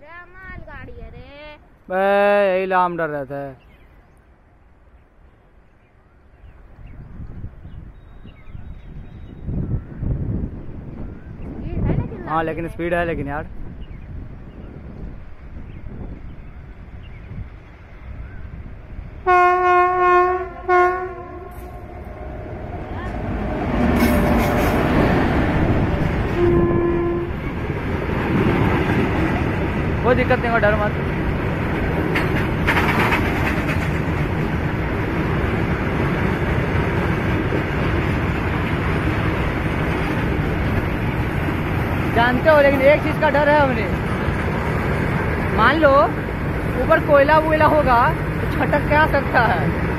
माल गाड़ी है रे। यही लाम डर रहता है। हाँ लेकिन स्पीड है लेकिन यार। कोई दिक्कत नहीं होगा, डर मत। जानते हो लेकिन एक चीज का डर है हमें, मान लो ऊपर कोयला वोयला होगा तो छटक के आ सकता है।